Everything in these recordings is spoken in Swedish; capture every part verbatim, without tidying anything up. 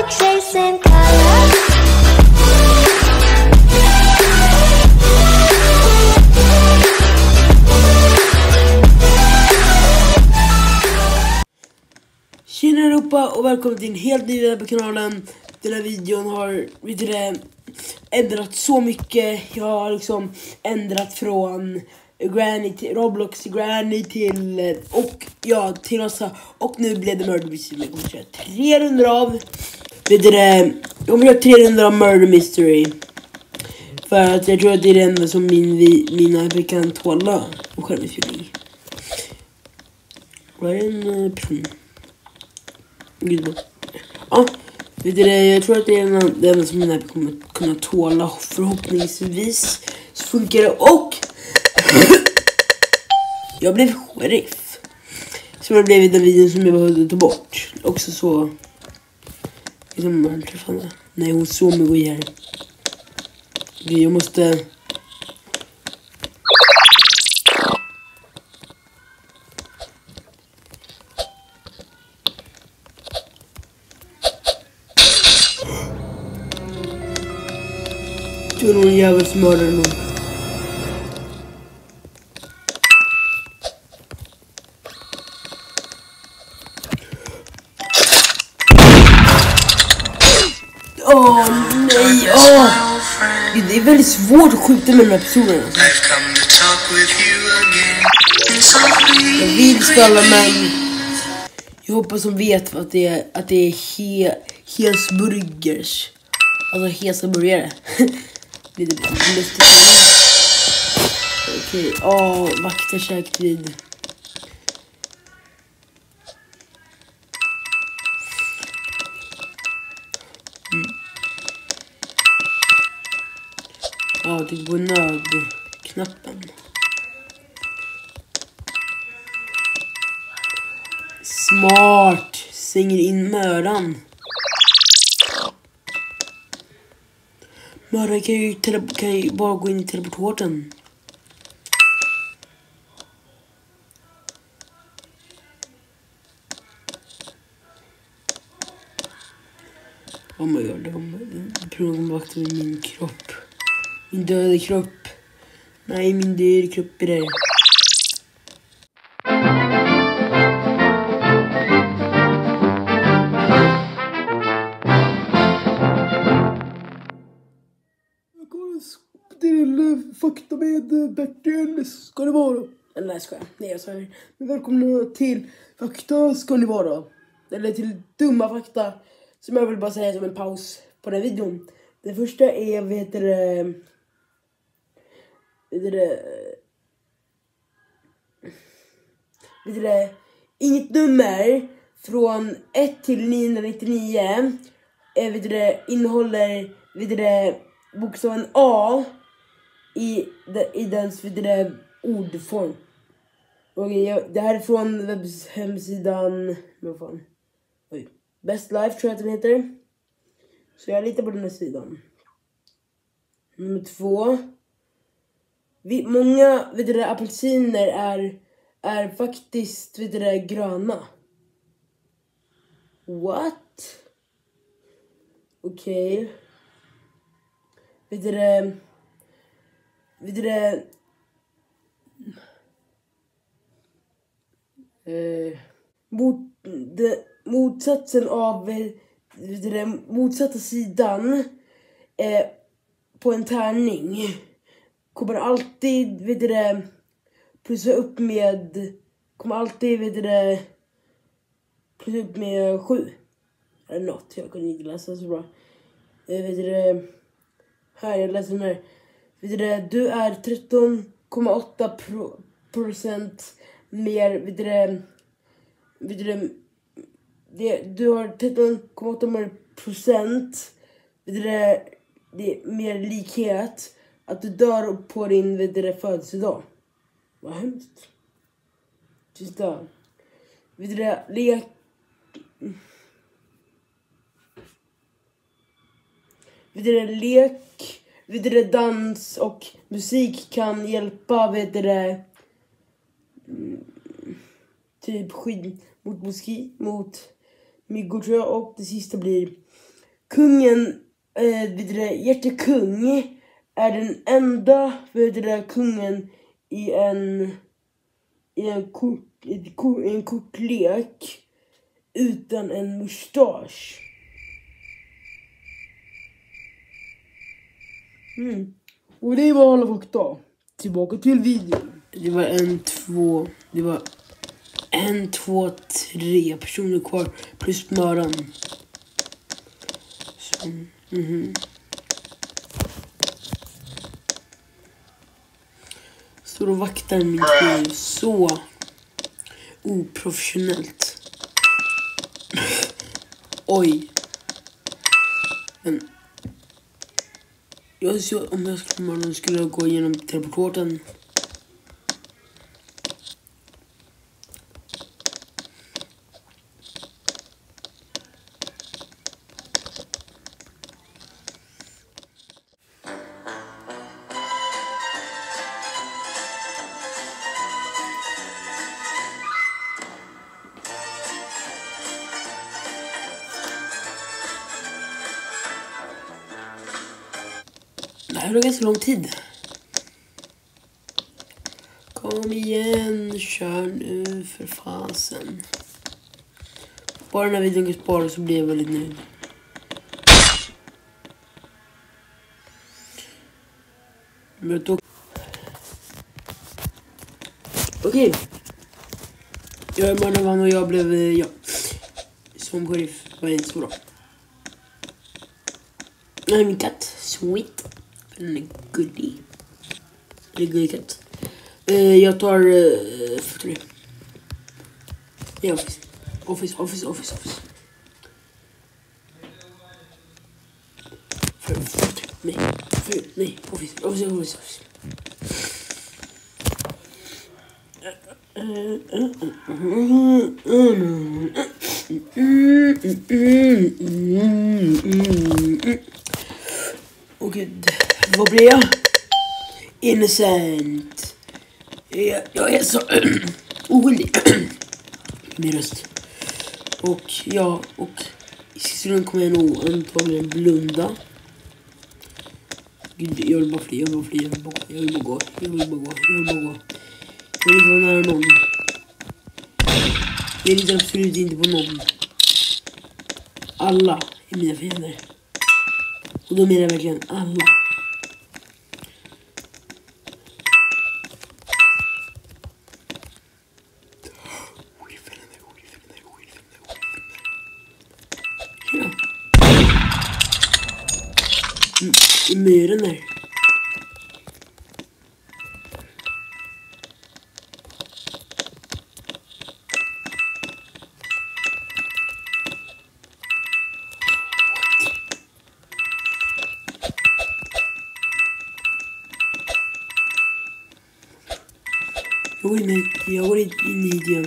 like chasing colors. Tjena Europa och välkommen till en helt ny video på kanalen. Den här videon har vidare ändrat så mycket. Jag har liksom ändrat från Granny till Roblox, Granny till och ja, till massa. Och nu blev det Murder Mystery. Jag kommer köra tre runder av vidare. Jag kommer köra tre runder av Murder Mystery. För att jag tror att det är det enda som min, mina vi kan tåla och självinspelning. Vad är en person? Gud. Ja, vet du det, jag tror att det är en, det enda som mina kommer kunna tåla. Förhoppningsvis så funkar det. Och jag blev sheriff. Så det blev den videon som jag behövde ta bort. Också så liksom man träffade. Nej, hon såg mig gå ihjäl. Jag måste det var någon jävel som mördade någon. Åh oh, nej, åh! Oh. Det är väldigt svårt att skjuta med de här personerna. Alltså. Jag vill spela, men jag hoppas de vet att det är, att det är he, Hesburgers. Alltså hesa burgare. Det är lustigt. Okej, åh, vakter säkert vid. Mm. Ja, det går nödknappen. Smart. Stänger in möran. Mördaren kan ju, kan ju bara gå in i teleporten. Oh my god, det kommer vakta med min kropp. Min döda kropp. Nej, min döda kropp är det. Till fakta med Bertil ska det vara. Eller nej, ska jag. Nej, jag säger. Men välkomna till fakta ska det vara. Eller till dumma fakta. Som jag vill bara säga som en paus på den här videon. Det första är, vad heter det? Vet det? Vet det? Inget nummer från ett till niohundranittionio är, vet det, innehåller, vet det, bokstaven A i, de, i dens vidare ordform. Okej, jag, det här är från webbs, hemsidan, vad fan? Oj. Best Life tror jag att den heter. Så jag litar på den här sidan. Nummer två. Vi, många vidare apelsiner är, är faktiskt vidare gröna. What? Okej. Okay. Vidare, vidare, eh, mot, de, motsatsen av, vidare, motsatta sidan eh, på en tärning kommer alltid, vidare, plussa upp med, kommer alltid, vidare, plussa upp med sju. Eller något, jag kunde inte läsa så bra. Eh, vidare, här, jag läser den här. Vidare, du är tretton komma åtta procent mer, vidare, vidare, det, du har tretton komma åtta procent vidare, det är mer likhet att du dör på din vidare födelsedag. Vad hemskt. Tysta. Vidare, lek. Vidare, lek. Vidare, dans och musik kan hjälpa vidare typ skydd mot moski, mot myggor tror jag. Och det sista blir kungen, eh, vet du det, hjärtekung är den enda, vet du det, kungen i en i en, kort, i en kortlek utan en mustasch. Mm. Och det var alla fakta. Tillbaka till videon. Det var en, två, det var en, två, tre personer kvar plus möran. Så, mhm. Står och vaktar min kniv så oprofessionellt. Oj. Men jag så om jag skulle morgon skulle jag gå igenom teleporten. Det här var ganska lång tid. Kom igen, kör nu för fasen. Bara när videon kan spara så blir jag väldigt nöjd. Men då... Okej. Okay. Jag är Marnavan och jag blev, ja, som sheriff var inte så bra. Jag är min katt, Sweet. Den är gullig. Det är gullig katt. Uh, jag tar... Uh, för ja, office. Office, office, office, office. För, för, nej, för, nej, office, office, office, office. Okej, vad blir jag? Innocent. Jag, jag är så oskyldig. Min röst. Och ja, och i sista rund kommer jag nog antagligen blunda. Gud, jag vill bara fly, jag vill bara fly, jag vill bara gå, jag vill bara gå, jag vill bara gå, jag vill bara gå. Jag vill inte vara nära någon. Jag litar absolut inte på någon. Alla är mina fiender. Och då menar jag verkligen alla. Ja. I myren där. Jag går in, jag går in hit igen.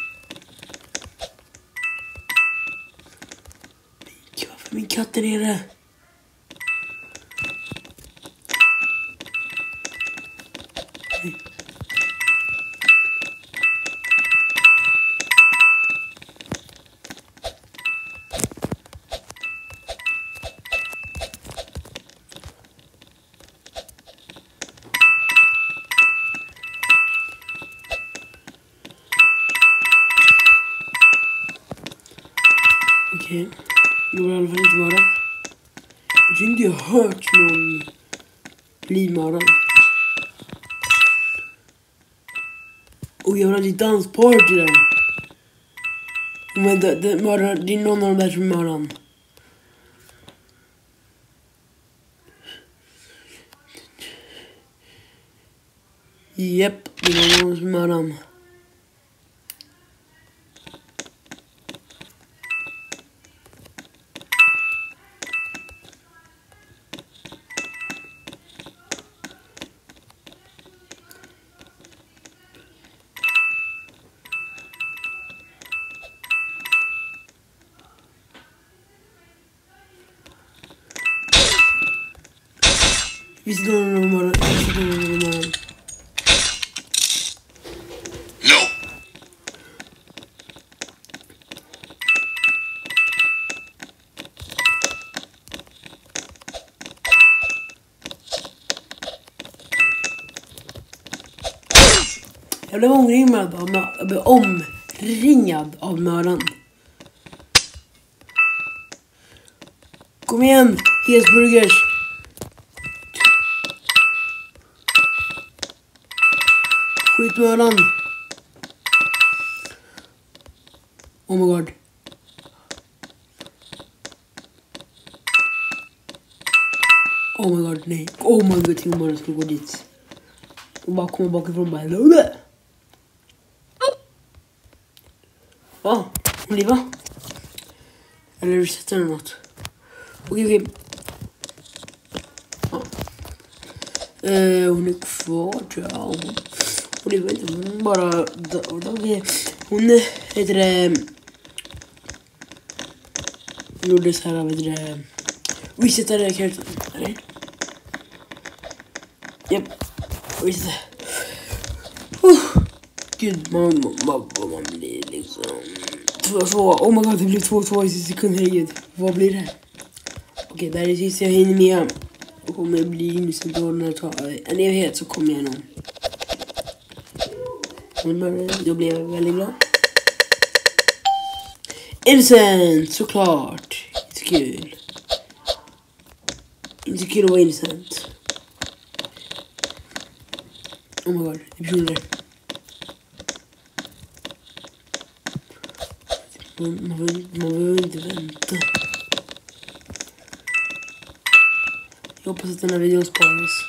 Varför min katt är nere? Nej. Okej, det var i alla fall inte mördad. Jag tror inte jag har hört någon bli mördad. Och jag hade ett dansparty där. Men det, det, mördar, det är någon av de där som är mördaren. Japp, det är någon som är mördaren. Visst är det någon av dem? Visst är det någon av dem? Jag blev omringad av, jag blev omringad av mördaren. Kom igen, Hesburgers. Skjut mördaren. Oh my god. Oh my god, nej. Oh my god, tänk om man skulle gå dit. Och bara komma bakifrån och bara hello. Ja, hon lever. Eller resetar eller något. Okej, okej. Ja. Eh, hon är kvar tror jag. Hon lever inte, hon bara... Okej. Hon heter det... Hon gjorde så här, vet du det... Resetade karaktären, eller? Japp. Reset. Uh. Gud, man, man, man, man blir liksom... två två. Oh my god, det blev två två i sekunder. Herregud. Vad blir det? Okej, okay, där är det sista jag hinner med. Och kommer det bli innocent då när jag tar en evighet så kommer jag någon. Då blir jag väldigt glad. Innocent, såklart. Inte kul. Inte kul att vara innocent. Oh my god, det blir det. Man, man, vill, man vill inte vänta. Jag hoppas att den här videon sparas.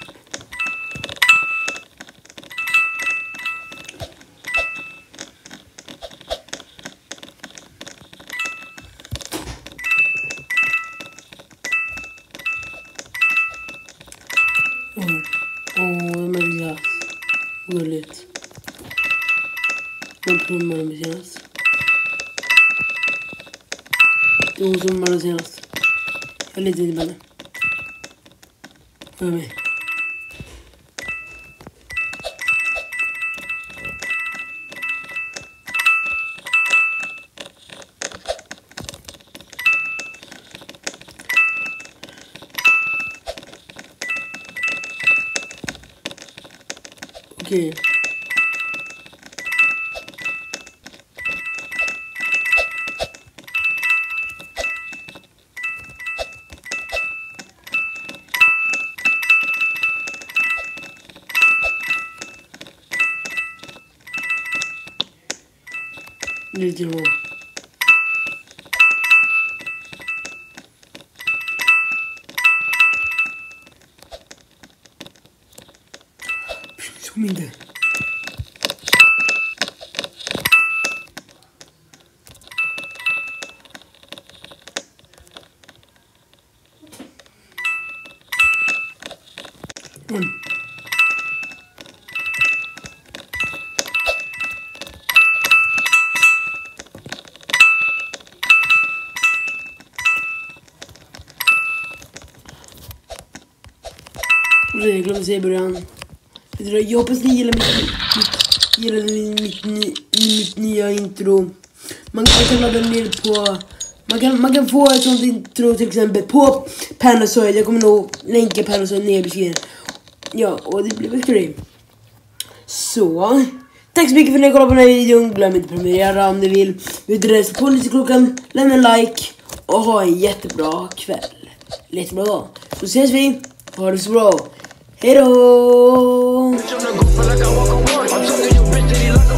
Åh, Maria. Gulligt. Jag provar med senast. Det är hon som var senast. Jag litar inte på henne. Hör mig. Okej. Lite då. Som inte. Mm. Jag glömde säga i början. Jag hoppas ni gillar mitt, mitt, gillar mitt, mitt, mitt nya intro. Man kan ladda ner på... Man kan, man kan få ett sånt intro till exempel på Panasonic. Jag kommer nog länka Panasonic ner i beskrivningen. Ja, och det blir väl det. Så... Tack så mycket för att ni kollade på den här videon. Glöm inte att prenumerera om ni vill. Vet du, så på klockan. Lämna en like. Och ha en jättebra kväll. Jättebra dag. Så ses vi. Ha det så bra. Hej då!